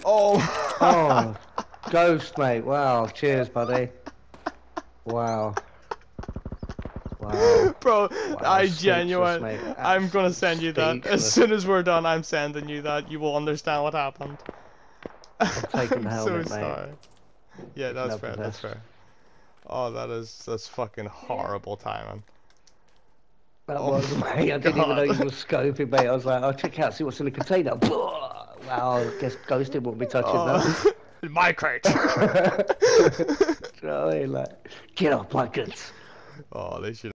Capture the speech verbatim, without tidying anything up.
Oh. Oh, ghost, mate. Wow. Cheers, buddy. Wow. Wow. Bro, Wow, I speechless, genuine. mate. I'm gonna Absolutely send you that. As speechless. soon as we're done, I'm sending you that. You will understand what happened. I'm taking the I'm so helmet, mate. sorry. Yeah, You can that's have the fair, that's vest. fair. Oh, that is, that's fucking horrible timing. That Oh was, my mate. I didn't even know god. you were scoping, mate. I was like, I'll check out, see what's in the container. Wow, I guess Ghost didn't want me touching that. Oh, my crate. Do you know what I mean? Like, get off my goods. Oh, they should.